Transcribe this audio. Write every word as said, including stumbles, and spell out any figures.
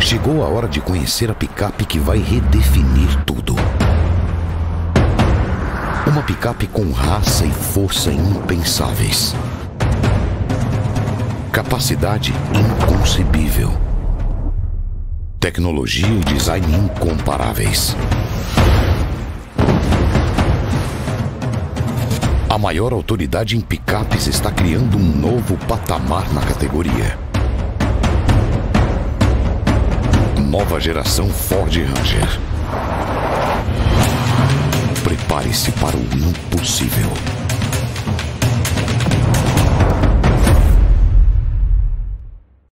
Chegou a hora de conhecer a picape que vai redefinir tudo. Uma picape com raça e força impensáveis. Capacidade inconcebível. Tecnologia e design incomparáveis. A maior autoridade em picapes está criando um novo patamar na categoria. Nova geração Ford Ranger. Prepare-se para o impossível.